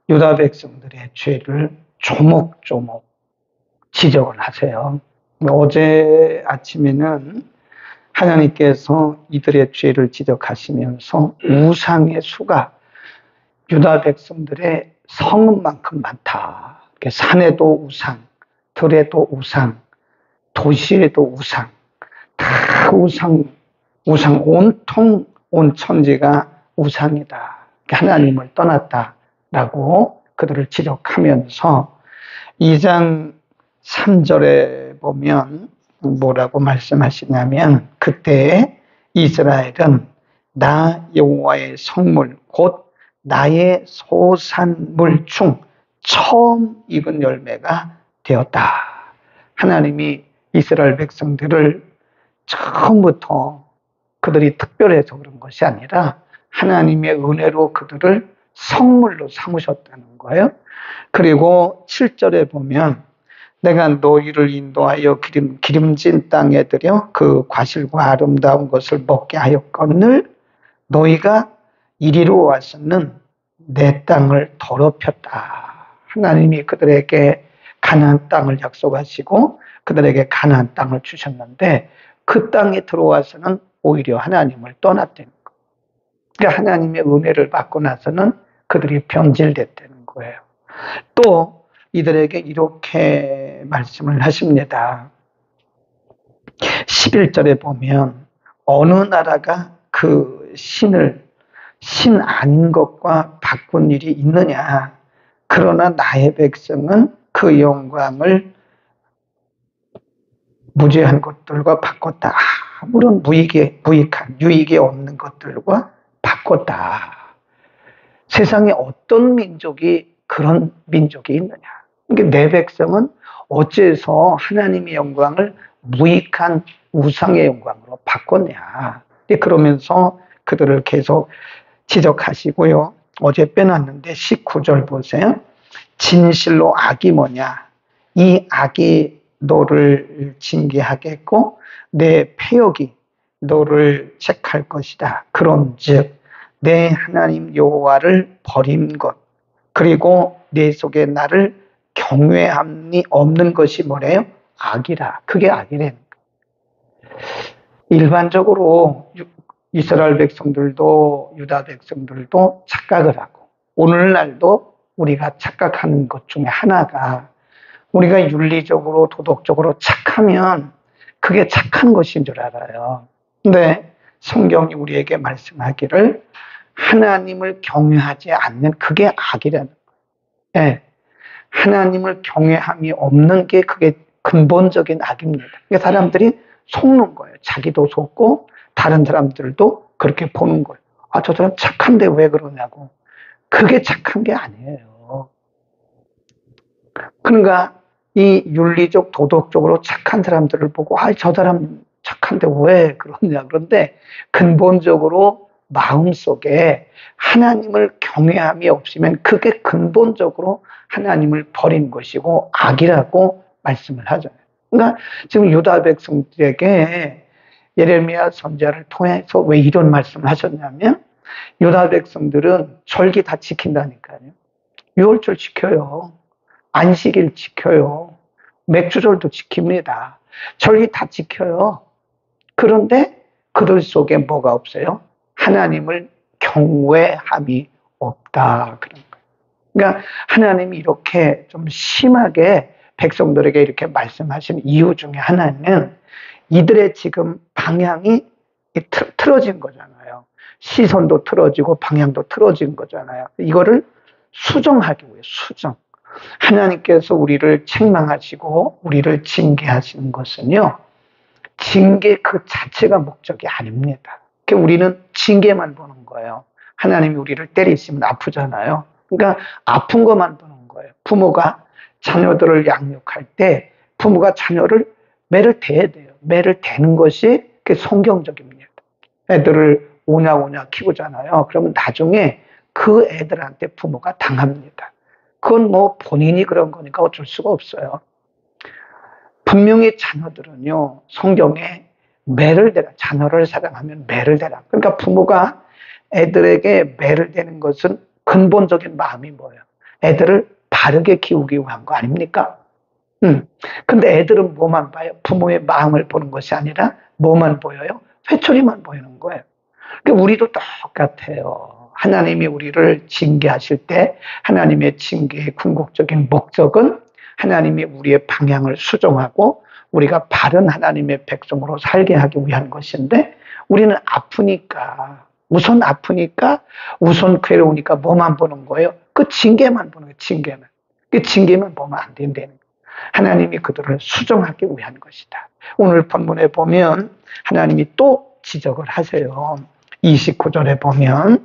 유다 백성들의 죄를 조목조목 지적을 하세요. 어제 아침에는 하나님께서 이들의 죄를 지적하시면서 우상의 수가 유다 백성들의 성읍만큼 많다. 산에도 우상, 들에도 우상, 도시에도 우상, 다 우상, 온통 온 천지가 우상이다. 하나님을 떠났다라고 그들을 지적하면서 2장 3절에 보면 뭐라고 말씀하시냐면, 그때 이스라엘은 나 여호와의 성물 곧 나의 소산물 중 처음 익은 열매가 되었다. 하나님이 이스라엘 백성들을 처음부터 그들이 특별해서 그런 것이 아니라 하나님의 은혜로 그들을 성물로 삼으셨다는 거예요. 그리고 7절에 보면 내가 너희를 인도하여 기름진 땅에 들여 그 과실과 아름다운 것을 먹게 하였거늘 너희가 이리로 와서는 내 땅을 더럽혔다. 하나님이 그들에게 가나안 땅을 약속하시고 그들에게 가나안 땅을 주셨는데 그 땅에 들어와서는 오히려 하나님을 떠났다는 거예요. 그러니까 하나님의 은혜를 받고 나서는 그들이 변질됐다는 거예요. 또 이들에게 이렇게 말씀을 하십니다. 11절에 보면 어느 나라가 그 신 아닌 것과 바꾼 일이 있느냐. 그러나 나의 백성은 그 영광을 무죄한 것들과 바꿨다. 아무런 유익이 없는 것들과 바꿨다. 세상에 어떤 민족이 그런 민족이 있느냐. 그러니까 내 백성은 어째서 하나님의 영광을 무익한 우상의 영광으로 바꿨냐. 그러면서 그들을 계속 지적하시고요. 어제 빼놨는데 19절 보세요. 진실로 악이 뭐냐. 이 악이 너를 징계하겠고 내 패역이 너를 책할 것이다. 그런즉 내 하나님 여호와를 버린 것 그리고 내 속에 나를 경외함이 없는 것이 뭐래요? 악이라. 그게 악이라는 거예요. 일반적으로 이스라엘 백성들도 유다 백성들도 착각을 하고 오늘날도 우리가 착각하는 것 중에 하나가 우리가 윤리적으로 도덕적으로 착하면 그게 착한 것인 줄 알아요. 근데 성경이 우리에게 말씀하기를 하나님을 경외하지 않는 그게 악이라는 거예요. 네. 하나님을 경외함이 없는 게 그게 근본적인 악입니다. 그러니까 사람들이 속는 거예요. 자기도 속고 다른 사람들도 그렇게 보는 거예요. 아, 저 사람 착한데 왜 그러냐고. 그게 착한 게 아니에요. 그러니까 이 윤리적 도덕적으로 착한 사람들을 보고 아, 저 사람 착한데 왜 그러냐. 그런데 근본적으로 마음속에 하나님을 경외함이 없으면 그게 근본적으로 하나님을 버린 것이고 악이라고 말씀을 하잖아요. 그러니까 지금 유다 백성들에게 예레미야 선지자를 통해서 왜 이런 말씀을 하셨냐면 유다 백성들은 절기 다 지킨다니까요. 유월절 지켜요. 안식일 지켜요. 맥주절도 지킵니다. 절기 다 지켜요. 그런데 그들 속에 뭐가 없어요? 하나님을 경외함이 없다. 그런 거예요. 그러니까 하나님이 이렇게 좀 심하게 백성들에게 이렇게 말씀하신 이유 중에 하나는 이들의 지금 방향이 틀어진 거잖아요. 시선도 틀어지고 방향도 틀어진 거잖아요. 이거를 수정하기 위해 수정. 하나님께서 우리를 책망하시고 우리를 징계하시는 것은요. 징계 그 자체가 목적이 아닙니다. 우리는 징계만 보는 거예요. 하나님이 우리를 때리시면 아프잖아요. 그러니까 아픈 것만 보는 거예요. 부모가 자녀들을 양육할 때 부모가 자녀를 매를 대야 돼요. 매를 대는 것이 성경적입니다. 애들을 오냐오냐 키우잖아요. 그러면 나중에 그 애들한테 부모가 당합니다. 그건 뭐 본인이 그런 거니까 어쩔 수가 없어요. 분명히 자녀들은요, 성경에 매를 대라. 자녀를 사랑하면 매를 대라. 그러니까 부모가 애들에게 매를 대는 것은 근본적인 마음이 뭐예요? 애들을 바르게 키우기 위한 거 아닙니까? 근데 애들은 뭐만 봐요? 부모의 마음을 보는 것이 아니라 뭐만 보여요? 회초리만 보이는 거예요. 그러니까 우리도 똑같아요. 하나님이 우리를 징계하실 때 하나님의 징계의 궁극적인 목적은 하나님이 우리의 방향을 수정하고 우리가 바른 하나님의 백성으로 살게 하기 위한 것인데 우리는 아프니까 우선 괴로우니까 뭐만 보는 거예요? 그 징계만 보는 거예요. 징계만. 그 징계만 보면 안 된다는 거예요. 하나님이 그들을 수정하기 위한 것이다. 오늘 본문에 보면 하나님이 또 지적을 하세요. 29절에 보면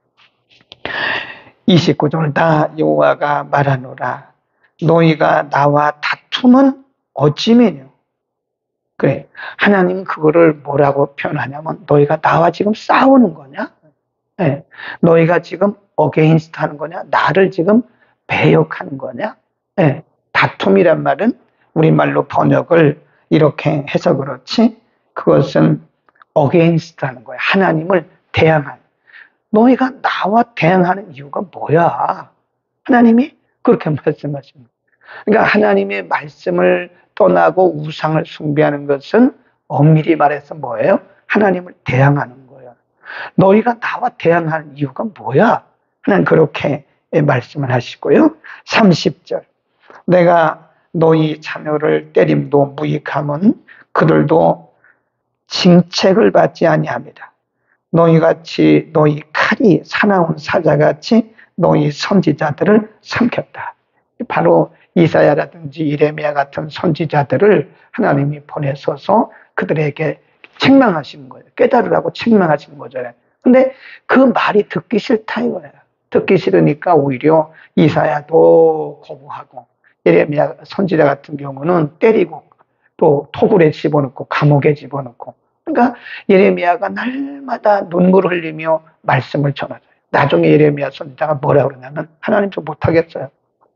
29절 다 여호와가 말하노라 너희가 나와 다툼은 어찌매뇨. 그래 하나님 그거를 뭐라고 표현하냐면 너희가 나와 지금 싸우는 거냐? 네. 너희가 지금 어게인스트 하는 거냐? 나를 지금 배역하는 거냐? 네. 다툼이란 말은 우리말로 번역을 이렇게 해서 그렇지 그것은 어게인스트 하는 거야. 하나님을 대항하는. 너희가 나와 대항하는 이유가 뭐야? 하나님이 그렇게 말씀하십니다. 그러니까 하나님의 말씀을 떠나고 우상을 숭배하는 것은 엄밀히 말해서 뭐예요? 하나님을 대항하는 거예요. 너희가 나와 대항하는 이유가 뭐야? 하나님 그렇게 말씀을 하시고요. 30절 내가 너희 자녀를 때림도 무익함은 그들도 징책을 받지 아니합니다. 너희같이 너희 칼이 사나운 사자같이 너희 선지자들을 삼켰다. 바로 이사야라든지 이레미야 같은 선지자들을 하나님이 보내셔서 그들에게 책망하신 거예요. 깨달으라고 책망하신 거잖아요. 근데 그 말이 듣기 싫다 이거예요. 듣기 싫으니까 오히려 이사야도 거부하고 예레미야 선지자 같은 경우는 때리고 또 토굴에 집어넣고 감옥에 집어넣고 그러니까 예레미야가 날마다 눈물을 흘리며 말씀을 전하죠. 나중에 예레미야 선지자가 뭐라고 그러냐면 하나님 좀 못하겠어요.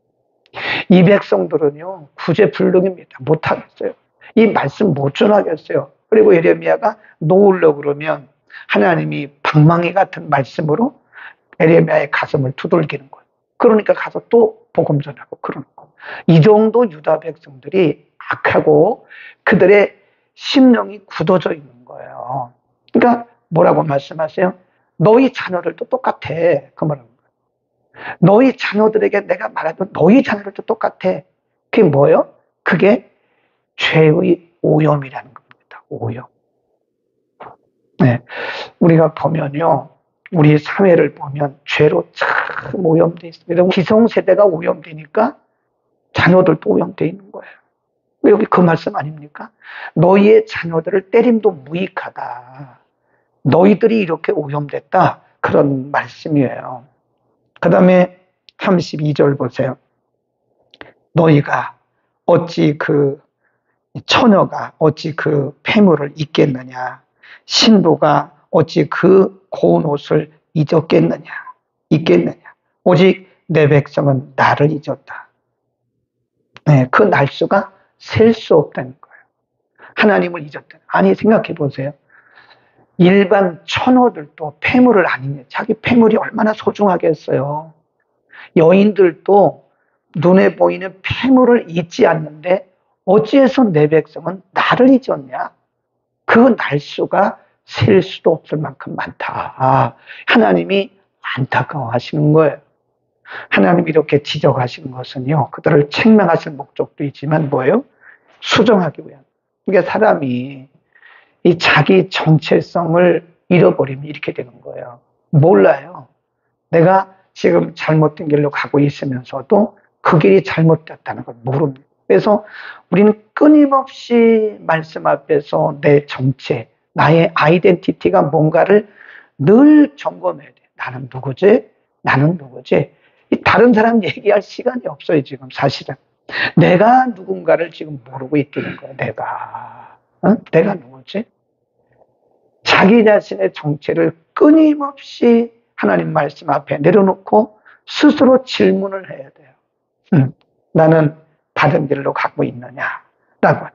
이 백성들은요 구제불능입니다. 못하겠어요. 이 말씀 못 전하겠어요. 그리고 예레미야가 놓으려고 그러면 하나님이 방망이 같은 말씀으로 예레미야의 가슴을 두들기는 거예요. 그러니까 가서 또 복음 전하고 그러는 거예요. 이 정도 유다 백성들이 악하고 그들의 심령이 굳어져 있는 거예요. 그러니까 뭐라고 말씀하세요? 너희 자녀들도 똑같아. 그 말은 너희 자녀들에게 내가 말하던 너희 자녀들도 똑같아. 그게 뭐예요? 그게 죄의 오염이라는 겁니다. 오염. 네. 우리가 보면요. 우리 사회를 보면 죄로 참 오염되어 있습니다. 기성세대가 오염되니까 자녀들도 오염되어 있는 거예요. 여기 그 말씀 아닙니까? 너희의 자녀들을 때림도 무익하다. 너희들이 이렇게 오염됐다. 그런 말씀이에요. 그 다음에 32절 보세요. 너희가 어찌 그 처녀가 어찌 그 폐물을 잊겠느냐. 신부가 어찌 그 고운 옷을 잊겠느냐. 오직 내 백성은 나를 잊었다. 네, 그 날수가 셀 수 없다는 거예요. 하나님을 잊었다. 아니 생각해 보세요. 일반 처녀들도 폐물을 안 잊냐. 자기 폐물이 얼마나 소중하겠어요. 여인들도 눈에 보이는 폐물을 잊지 않는데 어찌해서 내 백성은 나를 잊었냐. 그 날수가 셀 수도 없을 만큼 많다. 하나님이 안타까워하시는 거예요. 하나님이 이렇게 지적하시는 것은요. 그들을 책망하실 목적도 있지만 뭐예요? 수정하기 위한. 그러니까 사람이 이 자기 정체성을 잃어버리면 이렇게 되는 거예요. 몰라요. 내가 지금 잘못된 길로 가고 있으면서도 그 길이 잘못됐다는 걸 모릅니다. 그래서 우리는 끊임없이 말씀 앞에서 내 정체, 나의 아이덴티티가 뭔가를 늘 점검해야 돼. 나는 누구지? 다른 사람 얘기할 시간이 없어요, 지금 사실은. 내가 누군가를 지금 모르고 있다는 거예요, 내가. 내가 누구지? 자기 자신의 정체를 끊임없이 하나님 말씀 앞에 내려놓고 스스로 질문을 해야 돼요. 나는 바른 길로 가고 있느냐? 라고.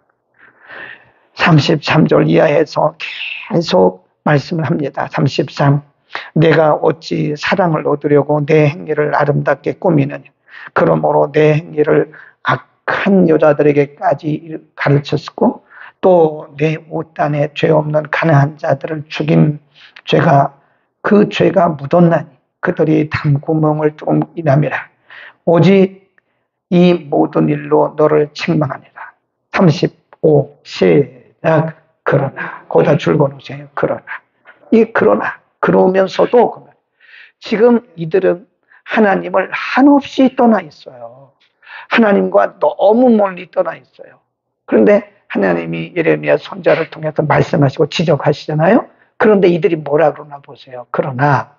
33절 이하에서 계속 말씀을 합니다. 33. 내가 어찌 사랑을 얻으려고 내 행위를 아름답게 꾸미느냐. 그러므로 내 행위를 악한 여자들에게까지 가르쳤고 또 내 우단에 죄 없는 가난한 자들을 죽인 죄가 그 죄가 묻었나니 그들이 담구멍을 뚫음이라미라. 오직 이 모든 일로 너를 책망하니라. 35 시작. 그러나 거기다 줄거놓으세요. 그러나 그러면서도 지금 이들은 하나님을 한없이 떠나 있어요. 하나님과 너무 멀리 떠나 있어요. 그런데 하나님이 예레미야 선지자를 통해서 말씀하시고 지적하시잖아요. 그런데 이들이 뭐라 그러나 보세요. 그러나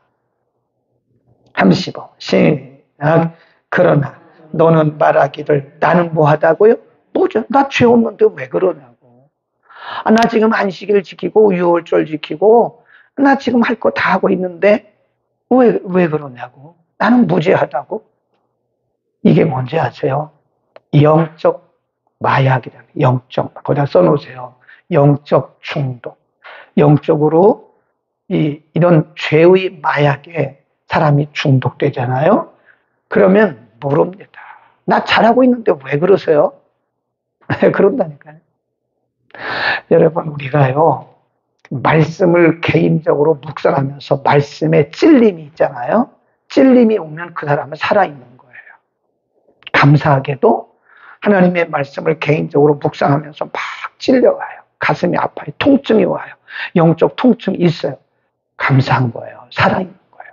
35 시작. 그러나 너는 말하기를 나는 뭐하다고요? 뭐죠? 나 죄 없는데 왜 그러냐고. 나 지금 안식일 지키고 유월절 지키고 나 지금 할 거 다 하고 있는데 왜 그러냐고. 나는 무죄하다고. 이게 뭔지 아세요? 영적 마약이라는 거기다 써놓으세요. 영적 중독. 영적으로 이런 죄의 마약에 사람이 중독되잖아요. 그러면 모릅니다. 나 잘하고 있는데 왜 그러세요? 그런다니까요. 여러분 우리가요 말씀을 개인적으로 묵상하면서 말씀에 찔림이 있잖아요. 찔림이 오면 그 사람은 살아있는 거예요. 감사하게도 하나님의 말씀을 개인적으로 묵상하면서 막 찔려와요. 가슴이 아파요. 통증이 와요. 영적 통증이 있어요. 감사한 거예요. 살아있는 거예요.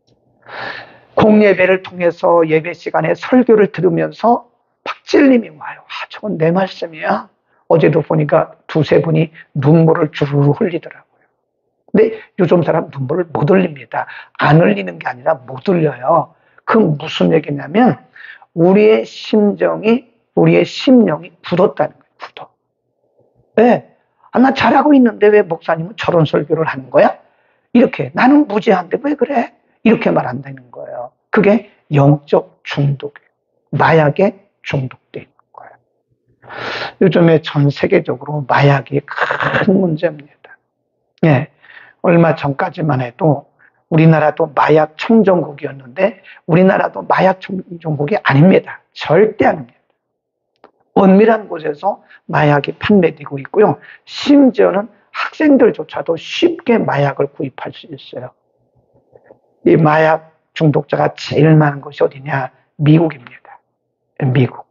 공예배를 통해서 예배 시간에 설교를 들으면서 막 찔림이 와요. 저건 내 말씀이야. 어제도 보니까 두세 분이 눈물을 주르르 흘리더라고요. 근데 요즘 사람 눈물을 못 흘립니다. 안 흘리는 게 아니라 못 흘려요. 그 무슨 얘기냐면 우리의 심령이 굳었다는 거예요. 굳어. 왜? 나 잘하고 있는데 왜 목사님은 저런 설교를 하는 거야? 이렇게 나는 무죄한데 왜 그래? 이렇게 말한다는 거예요. 그게 영적 중독이에요. 마약에 중독되어 있는 거예요. 요즘에 전 세계적으로 마약이 큰 문제입니다. 예, 얼마 전까지만 해도 우리나라도 마약 청정국이었는데 우리나라도 마약 청정국이 아닙니다. 절대 아닙니다. 은밀한 곳에서 마약이 판매되고 있고요. 심지어는 학생들조차도 쉽게 마약을 구입할 수 있어요. 이 마약 중독자가 제일 많은 곳이 어디냐? 미국입니다. 미국.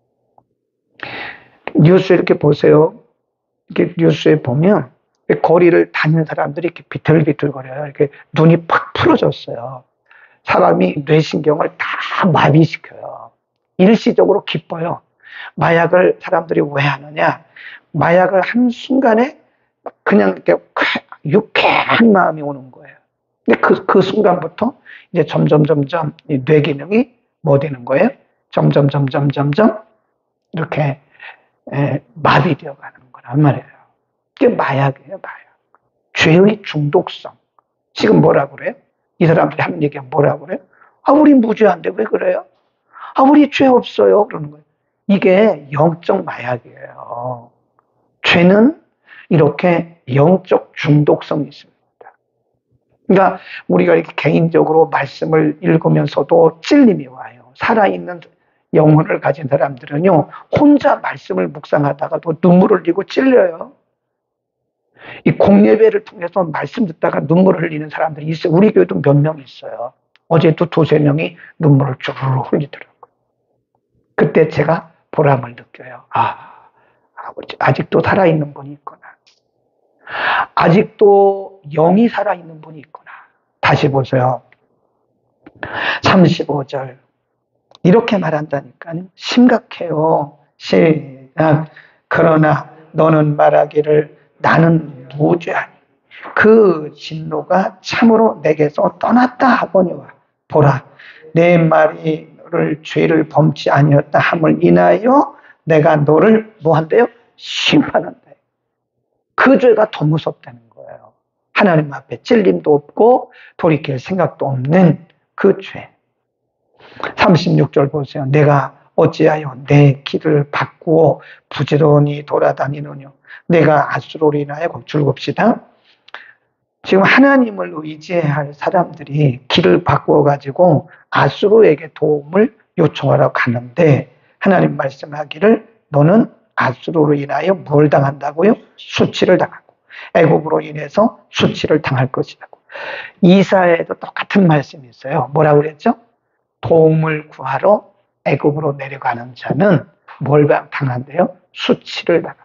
뉴스 이렇게 보세요. 이렇게 뉴스에 보면 거리를 다니는 사람들이 이렇게 비틀비틀거려요. 이렇게 눈이 팍 풀어졌어요. 사람이 뇌신경을 다 마비시켜요. 일시적으로 기뻐요. 마약을 사람들이 왜 하느냐? 마약을 하는 순간에 그냥 이렇게 유쾌한 마음이 오는 거예요. 근데 그 순간부터 이제 점점 뇌 기능이 뭐 되는 거예요? 점점 이렇게 마비되어 가는 거란 말이에요. 이게 마약이에요, 마약. 죄의 중독성. 지금 뭐라 그래요? 이 사람들이 하는 얘기가 뭐라 그래요? 우리 무죄한데 왜 그래요? 우리 죄 없어요. 그러는 거예요. 이게 영적 마약이에요. 죄는 이렇게 영적 중독성이 있습니다. 그러니까 우리가 이렇게 개인적으로 말씀을 읽으면서도 찔림이 와요. 살아있는 영혼을 가진 사람들은요, 혼자 말씀을 묵상하다가도 눈물을 흘리고 찔려요. 이 공예배를 통해서 말씀 듣다가 눈물을 흘리는 사람들이 있어요. 우리 교회도 몇 명 있어요. 어제도 두세 명이 눈물을 주르르 흘리더라고요. 그때 제가 보람을 느껴요. 아직도 살아있는 분이 있구나. 아직도 영이 살아있는 분이 있구나. 다시 보세요. 35절. 이렇게 말한다니까요. 심각해요. 시작. 그러나 너는 말하기를 나는 무죄하니 그 진노가 참으로 내게서 떠났다 하거니와 보라 내 말이 너를 죄를 범치 아니었다 함을 인하여 내가 너를 뭐한대요? 심판한다. 그 죄가 더 무섭다는 거예요. 하나님 앞에 찔림도 없고 돌이킬 생각도 없는 그 죄. 36절 보세요. 내가 어찌하여 내 길을 바꾸어 부지런히 돌아다니느냐. 내가 아수로로 인하여 즐겁시다. 지금 하나님을 의지해야 할 사람들이 길을 바꾸어 가지고 아수로에게 도움을 요청하러 갔는데 하나님 말씀하기를 너는 아수르로 인하여 뭘 당한다고요? 수치를 당하고 애굽으로 인해서 수치를 당할 것이라고. 이사야에도 똑같은 말씀이 있어요. 뭐라고 그랬죠? 도움을 구하러 애굽으로 내려가는 자는 뭘 당한대요? 수치를 당한다.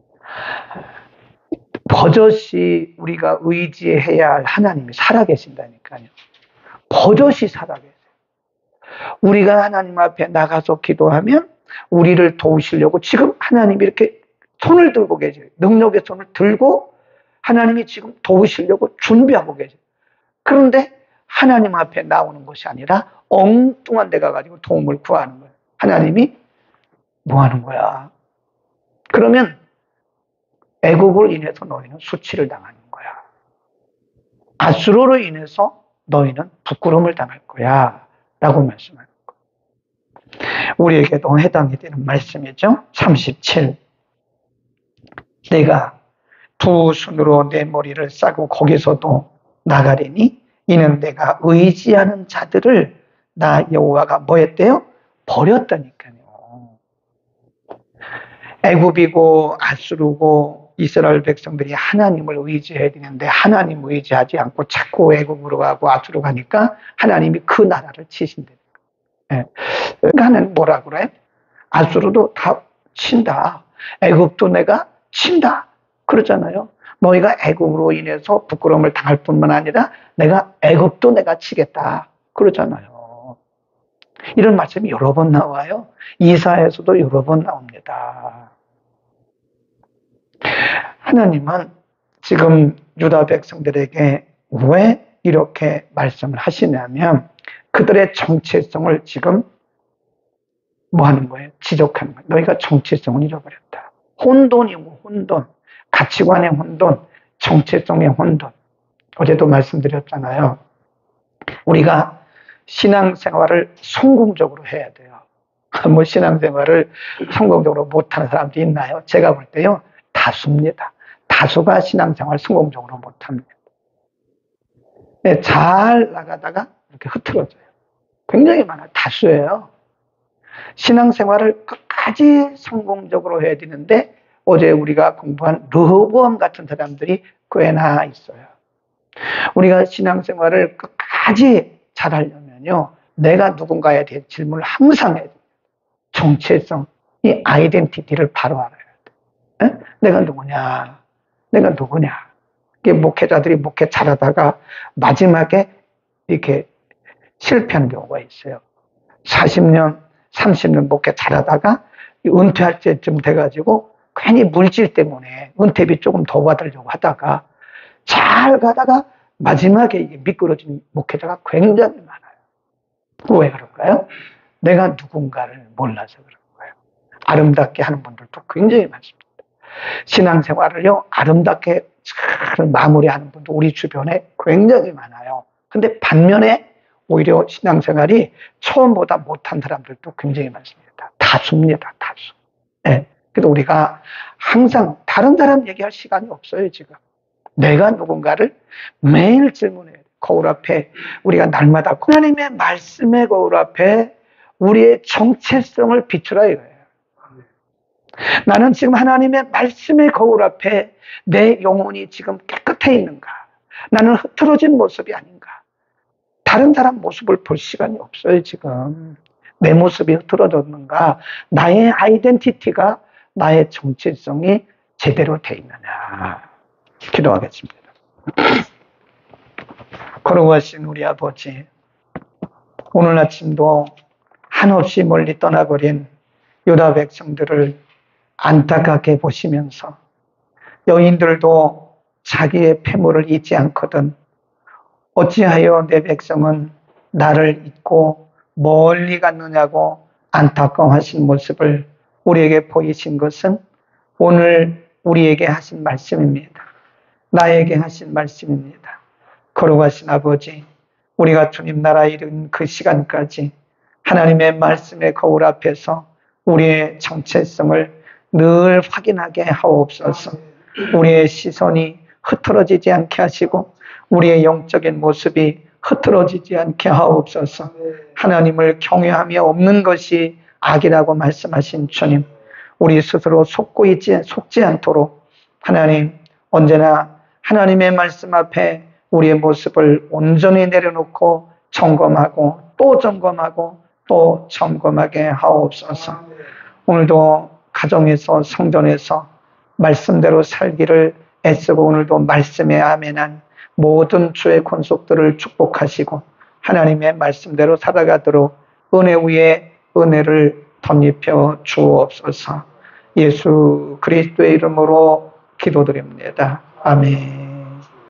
버젓이 우리가 의지해야 할 하나님이 살아계신다니까요. 버젓이 살아계세요. 우리가 하나님 앞에 나가서 기도하면 우리를 도우시려고 지금 하나님이 이렇게 손을 들고 계세요. 능력의 손을 들고 하나님이 지금 도우시려고 준비하고 계세요. 그런데 하나님 앞에 나오는 것이 아니라 엉뚱한 데 가가지고 도움을 구하는 거예요. 하나님이 뭐 하는 거야? 그러면 애국으로 인해서 너희는 수치를 당하는 거야. 아수르로 인해서 너희는 부끄러움을 당할 거야. 라고 말씀하는 거예요. 우리에게도 해당이 되는 말씀이죠. 37. 내가 두 손으로 내 머리를 싸고 거기서도 나가리니 이는 내가 의지하는 자들을 나 여호와가 뭐 했대요? 버렸다니까요. 애굽이고 아수르고 이스라엘 백성들이 하나님을 의지해야 되는데 하나님 의지하지 않고 자꾸 애굽으로 가고 아수르로 가니까 하나님이 그 나라를 치신대요. 그러니까 하나님 뭐라 그래? 아수르도 다 친다. 애굽도 내가 친다. 그러잖아요. 너희가 애굽으로 인해서 부끄러움을 당할 뿐만 아니라 내가 애굽도 내가 치겠다. 그러잖아요. 이런 말씀이 여러 번 나와요. 이사야에서도 여러 번 나옵니다. 하나님은 지금 유다 백성들에게 왜 이렇게 말씀을 하시냐면 그들의 정체성을 지금 뭐 하는 거예요? 지적하는 거예요. 너희가 정체성을 잃어버렸다. 혼돈이고 혼돈, 가치관의 혼돈, 정체성의 혼돈. 어제도 말씀드렸잖아요. 우리가 신앙생활을 성공적으로 해야 돼요. 뭐 신앙생활을 성공적으로 못하는 사람도 있나요? 제가 볼 때요. 다수입니다. 다수가 신앙생활 성공적으로 못합니다. 네, 잘 나가다가 이렇게 흐트러져요. 굉장히 많아요. 다수예요. 신앙생활을 끝까지 성공적으로 해야 되는데 어제 우리가 공부한 르호보암 같은 사람들이 꽤나 있어요. 우리가 신앙생활을 끝까지 잘하려면요. 내가 누군가에 대한 질문을 항상 해야 돼요. 정체성, 이 아이덴티티를 바로 알아야 돼. 에? 내가 누구냐? 내가 누구냐? 이게 목회자들이 목회 잘하다가 마지막에 이렇게 실패하는 경우가 있어요. 40년, 30년 목회 잘하다가 은퇴할 때쯤 돼가지고 괜히 물질 때문에 은퇴비 조금 더 받으려고 하다가 잘 가다가 마지막에 이게 미끄러진 목회자가 굉장히 많아요. 왜 그럴까요? 내가 누군가를 몰라서 그런 거예요. 아름답게 하는 분들도 굉장히 많습니다. 신앙생활을요, 아름답게 잘 마무리하는 분도 우리 주변에 굉장히 많아요. 근데 반면에 오히려 신앙생활이 처음보다 못한 사람들도 굉장히 많습니다. 다수입니다, 다수. 네. 그래서 우리가 항상 다른 사람 얘기할 시간이 없어요, 지금. 내가 누군가를 매일 질문해야 돼. 거울 앞에 우리가 날마다 하나님의 말씀의 거울 앞에 우리의 정체성을 비추라 이거예요. 나는 지금 하나님의 말씀의 거울 앞에 내 영혼이 지금 깨끗해 있는가? 나는 흐트러진 모습이 아닌가? 다른 사람 모습을 볼 시간이 없어요, 지금. 내 모습이 흐트러졌는가? 나의 아이덴티티가, 나의 정체성이 제대로 돼 있느냐? 기도하겠습니다. 거룩하신 우리 아버지, 오늘 아침도 한없이 멀리 떠나버린 유다 백성들을 안타깝게 보시면서 여인들도 자기의 패물을 잊지 않거든 어찌하여 내 백성은 나를 잊고 멀리 갔느냐고 안타까워하신 모습을 우리에게 보이신 것은 오늘 우리에게 하신 말씀입니다. 나에게 하신 말씀입니다. 거룩하신 아버지, 우리가 주님 나라에 이른 그 시간까지 하나님의 말씀의 거울 앞에서 우리의 정체성을 늘 확인하게 하옵소서. 우리의 시선이 흐트러지지 않게 하시고 우리의 영적인 모습이 흐트러지지 않게 하옵소서. 하나님을 경외함이 없는 것이 악이라고 말씀하신 주님, 우리 스스로 속지 않도록 하나님 언제나 하나님의 말씀 앞에 우리의 모습을 온전히 내려놓고 점검하고 또 점검하고 또 점검하게 하옵소서. 오늘도 가정에서 성전에서 말씀대로 살기를 애쓰고 오늘도 말씀에 아멘한 모든 주의 권속들을 축복하시고 하나님의 말씀대로 살아가도록 은혜 위에 은혜를 덧입혀 주옵소서. 예수 그리스도의 이름으로 기도드립니다. 아멘.